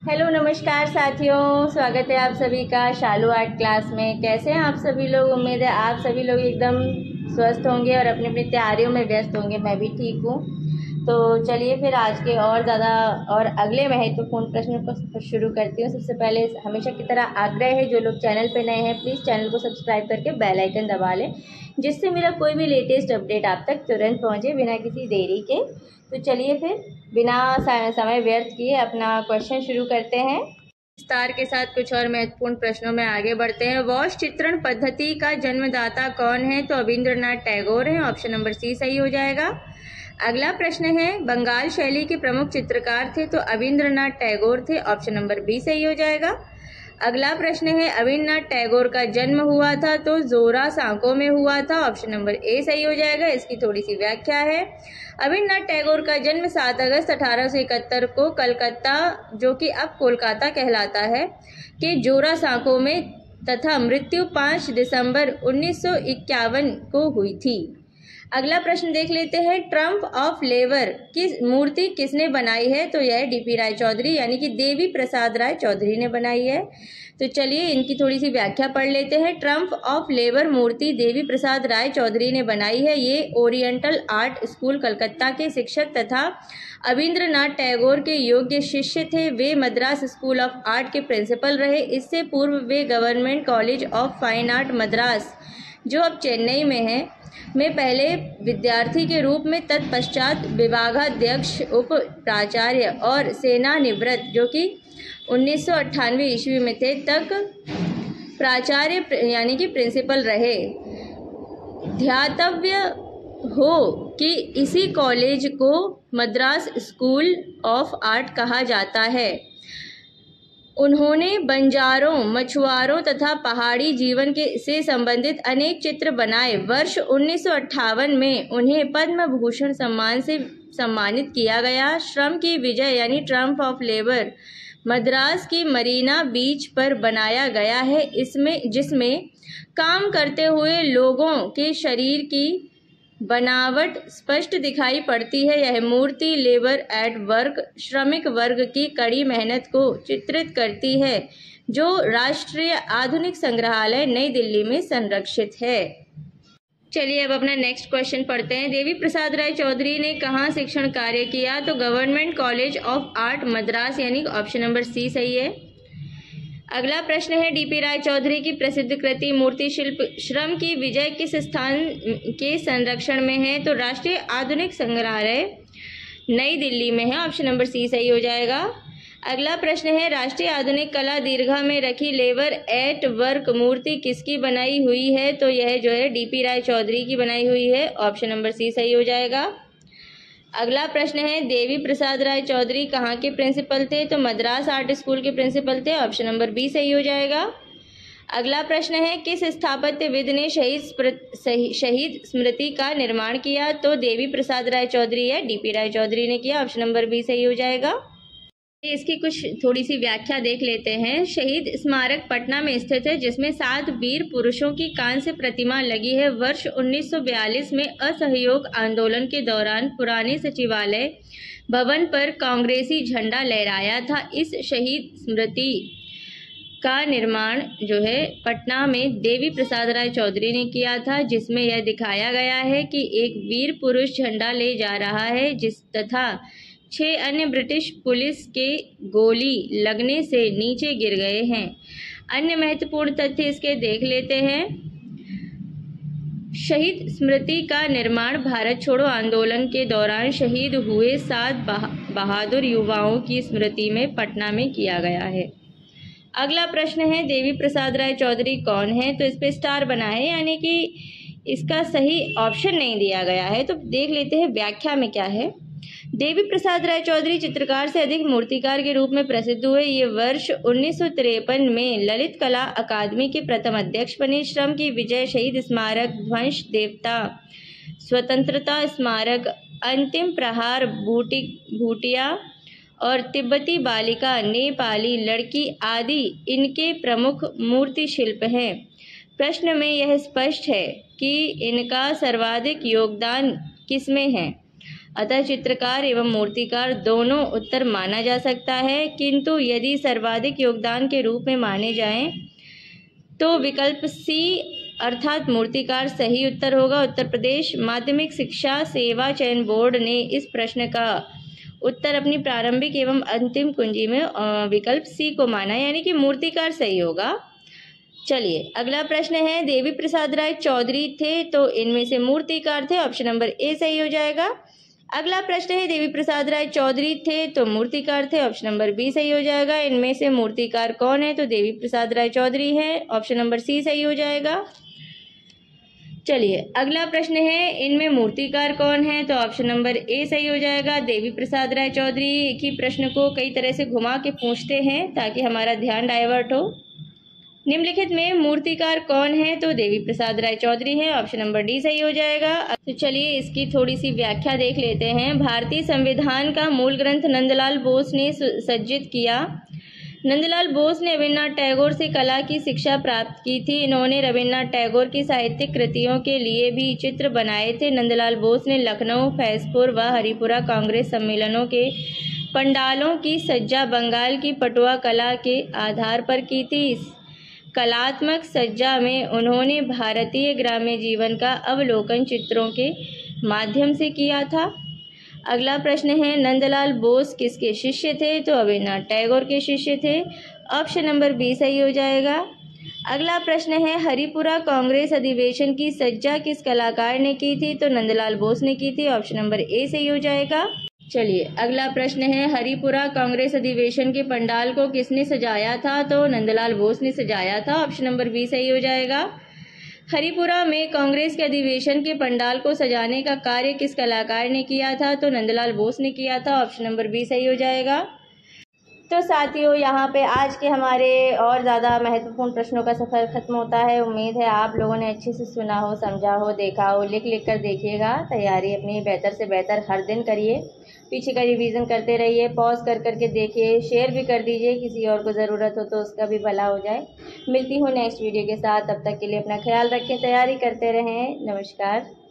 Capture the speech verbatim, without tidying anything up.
Hello नमस्कार साथियों, स्वागत है आप सभी का शालू आर्ट क्लास में। कैसे हैं आप सभी लोग? उम्मीद है आप सभी लोग एकदम स्वस्थ होंगे और अपनी अपनी तैयारियों में व्यस्त होंगे। मैं भी ठीक हूँ। तो चलिए फिर आज के और ज़्यादा और अगले महत्वपूर्ण प्रश्न को शुरू करती हूँ। सबसे पहले हमेशा की तरह आग्रह है, जो लोग चैनल पर नए हैं प्लीज़ चैनल को सब्सक्राइब करके बेल आइकन दबा लें, जिससे मेरा कोई भी लेटेस्ट अपडेट आप तक तुरंत पहुँचे बिना किसी देरी के। तो चलिए फिर बिना समय व्यर्थ किए अपना क्वेश्चन शुरू करते हैं। विस्तार के साथ कुछ और महत्वपूर्ण प्रश्नों में आगे बढ़ते हैं। वॉश चित्रण पद्धति का जन्मदाता कौन है? तो रविंद्रनाथ टैगोर हैं। ऑप्शन नंबर सी सही हो जाएगा। अगला प्रश्न है, बंगाल शैली के प्रमुख चित्रकार थे? तो रविंद्रनाथ टैगोर थे। ऑप्शन नंबर बी सही हो जाएगा। अगला प्रश्न है, रविंद्रनाथ टैगोर का जन्म हुआ था तो जोरा सांको में हुआ था। ऑप्शन नंबर ए सही हो जाएगा। इसकी थोड़ी सी व्याख्या है। रविंद्रनाथ टैगोर का जन्म सात अगस्त अठारह सौ इकहत्तर को कलकत्ता, जो कि अब कोलकाता कहलाता है, के जोरा सांको में तथा मृत्यु पाँच दिसंबर उन्नीस सौ इक्यावन को हुई थी। अगला प्रश्न देख लेते हैं, ट्रम्प ऑफ लेबर की मूर्ति किसने बनाई है? तो यह डीपी राय चौधरी यानी कि देवी प्रसाद राय चौधरी ने बनाई है। तो चलिए इनकी थोड़ी सी व्याख्या पढ़ लेते हैं। ट्रम्प ऑफ लेबर मूर्ति देवी प्रसाद राय चौधरी ने बनाई है। ये ओरिएंटल आर्ट स्कूल कलकत्ता के शिक्षक तथा रविंद्रनाथ टैगोर के योग्य शिष्य थे। वे मद्रास स्कूल ऑफ आर्ट के प्रिंसिपल रहे। इससे पूर्व वे government college of fine art Madras, जो अब चेन्नई में है, में पहले विद्यार्थी के रूप में, तत्पश्चात विभागाध्यक्ष, उप प्राचार्य और सेनानिवृत्त, जो कि उन्नीस सौ अट्ठानवे ईस्वी में थे, तक प्राचार्य यानी कि प्रिंसिपल रहे। ध्यातव्य हो कि इसी कॉलेज को मद्रास स्कूल ऑफ आर्ट कहा जाता है। उन्होंने बंजारों, मछुआरों तथा पहाड़ी जीवन के से संबंधित अनेक चित्र बनाए। वर्ष उन्नीस सौ अट्ठावन में उन्हें पद्म भूषण सम्मान से सम्मानित किया गया। श्रम की विजय यानी ट्रम्प ऑफ लेबर मद्रास की मरीना बीच पर बनाया गया है, इसमें जिसमें काम करते हुए लोगों के शरीर की बनावट स्पष्ट दिखाई पड़ती है। यह मूर्ति लेबर एट वर्क, श्रमिक वर्ग की कड़ी मेहनत को चित्रित करती है, जो राष्ट्रीय आधुनिक संग्रहालय नई दिल्ली में संरक्षित है। चलिए अब अपना नेक्स्ट क्वेश्चन पढ़ते हैं। देवी प्रसाद राय चौधरी ने कहाँ शिक्षण कार्य किया? तो government college of art Madras यानी ऑप्शन नंबर सी सही है। अगला प्रश्न है, डीपी राय चौधरी की प्रसिद्ध कृति मूर्ति शिल्प श्रम की विजय किस स्थान के संरक्षण में है? तो राष्ट्रीय आधुनिक संग्रहालय नई दिल्ली में है। ऑप्शन नंबर सी सही हो जाएगा। अगला प्रश्न है, राष्ट्रीय आधुनिक कला दीर्घा में रखी लेबर एट वर्क मूर्ति किसकी बनाई हुई है? तो यह जो है डीपी राय चौधरी की बनाई हुई है। ऑप्शन नंबर सी सही हो जाएगा। अगला प्रश्न है, देवी प्रसाद राय चौधरी कहाँ के प्रिंसिपल थे? तो मद्रास आर्ट स्कूल के प्रिंसिपल थे। ऑप्शन नंबर बी सही हो जाएगा। अगला प्रश्न है, किस स्थापत्यविद ने शहीद शहीद स्मृति का निर्माण किया? तो देवी प्रसाद राय चौधरी या डीपी राय चौधरी ने किया। ऑप्शन नंबर बी सही हो जाएगा। इसकी कुछ थोड़ी सी व्याख्या देख लेते हैं। शहीद स्मारक पटना में स्थित है, जिसमें सात वीर पुरुषों की कांस्य प्रतिमा लगी है। वर्ष उन्नीस सौ बयालीस में असहयोग आंदोलन के दौरान पुराने सचिवालय भवन पर कांग्रेसी झंडा लहराया था। इस शहीद स्मृति का निर्माण जो है पटना में देवी प्रसाद राय चौधरी ने किया था, जिसमें यह दिखाया गया है कि एक वीर पुरुष झंडा ले जा रहा है, जिस तथा छह अन्य ब्रिटिश पुलिस के गोली लगने से नीचे गिर गए हैं। अन्य महत्वपूर्ण तथ्य इसके देख लेते हैं। शहीद स्मृति का निर्माण भारत छोड़ो आंदोलन के दौरान शहीद हुए सात बहादुर युवाओं की स्मृति में पटना में किया गया है। अगला प्रश्न है, देवी प्रसाद राय चौधरी कौन है? तो इस पे स्टार बना है, यानी कि इसका सही ऑप्शन नहीं दिया गया है। तो देख लेते हैं व्याख्या में क्या है। देवी प्रसाद राय चौधरी चित्रकार से अधिक मूर्तिकार के रूप में प्रसिद्ध हुए। ये वर्ष उन्नीस सौ तिरपन में ललित कला अकादमी के प्रथम अध्यक्ष बने। श्रम की विजय, शहीद स्मारक, ध्वंस देवता, स्वतंत्रता स्मारक, अंतिम प्रहार, भूटि भूटिया और तिब्बती बालिका, नेपाली लड़की आदि इनके प्रमुख मूर्ति शिल्प हैं। प्रश्न में यह स्पष्ट है कि इनका सर्वाधिक योगदान किसमें है? अतः चित्रकार एवं मूर्तिकार दोनों उत्तर माना जा सकता है, किंतु यदि सर्वाधिक योगदान के रूप में माने जाएं तो विकल्प सी अर्थात मूर्तिकार सही उत्तर होगा। उत्तर प्रदेश माध्यमिक शिक्षा सेवा चयन बोर्ड ने इस प्रश्न का उत्तर अपनी प्रारंभिक एवं अंतिम कुंजी में विकल्प सी को माना, यानी कि मूर्तिकार सही होगा। चलिए अगला प्रश्न है, देवी प्रसाद राय चौधरी थे तो इनमें से मूर्तिकार थे, ऑप्शन नंबर ए सही हो जाएगा। अगला प्रश्न है, देवी प्रसाद राय चौधरी थे तो मूर्तिकार थे, ऑप्शन नंबर बी सही हो जाएगा। इनमें से मूर्तिकार कौन है, तो देवी प्रसाद राय चौधरी है, ऑप्शन नंबर सी सही हो जाएगा। चलिए अगला प्रश्न है, इनमें मूर्तिकार कौन है, तो ऑप्शन नंबर ए सही हो जाएगा, देवी प्रसाद राय चौधरी। की प्रश्न को कई तरह से घुमा के पूछते हैं ताकि हमारा ध्यान डाइवर्ट हो। निम्नलिखित में मूर्तिकार कौन है, तो देवी प्रसाद राय चौधरी है, ऑप्शन नंबर डी सही हो जाएगा। तो चलिए इसकी थोड़ी सी व्याख्या देख लेते हैं। भारतीय संविधान का मूल ग्रंथ नंदलाल बोस ने सज्जित किया। नंदलाल बोस ने रविन्द्रनाथ टैगोर से कला की शिक्षा प्राप्त की थी। इन्होंने रविन्द्रनाथ टैगोर की साहित्यिक कृतियों के लिए भी चित्र बनाए थे। नंदलाल बोस ने लखनऊ, फैजपुर व हरिपुरा कांग्रेस सम्मेलनों के पंडालों की सज्जा बंगाल की पटुआ कला के आधार पर की थी। कलात्मक सज्जा में उन्होंने भारतीय ग्राम्य जीवन का अवलोकन चित्रों के माध्यम से किया था। अगला प्रश्न है, नंदलाल बोस किसके शिष्य थे, तो रविन्द्रनाथ टैगोर के शिष्य थे, ऑप्शन नंबर बी सही हो जाएगा। अगला प्रश्न है, हरिपुरा कांग्रेस अधिवेशन की सज्जा किस कलाकार ने की थी, तो नंदलाल बोस ने की थी, ऑप्शन नंबर ए सही हो जाएगा। चलिए अगला प्रश्न है, हरिपुरा कांग्रेस अधिवेशन के पंडाल को किसने सजाया था, तो नंदलाल बोस ने सजाया था, ऑप्शन नंबर बी सही हो जाएगा। हरिपुरा में कांग्रेस के अधिवेशन के पंडाल को सजाने का कार्य किस कलाकार ने किया था, तो नंदलाल बोस ने किया था, ऑप्शन नंबर बी सही हो जाएगा। तो साथियों यहाँ पे आज के हमारे और ज़्यादा महत्वपूर्ण प्रश्नों का सफ़र खत्म होता है। उम्मीद है आप लोगों ने अच्छे से सुना हो, समझा हो, देखा हो। लिख लिख कर देखिएगा, तैयारी अपनी बेहतर से बेहतर हर दिन करिए, पीछे का रिवीजन करते रहिए, पॉज कर करके देखिए, शेयर भी कर दीजिए, किसी और को ज़रूरत हो तो उसका भी भला हो जाए। मिलती हूँ नेक्स्ट वीडियो के साथ, तब तक के लिए अपना ख्याल रखें, तैयारी करते रहें। नमस्कार।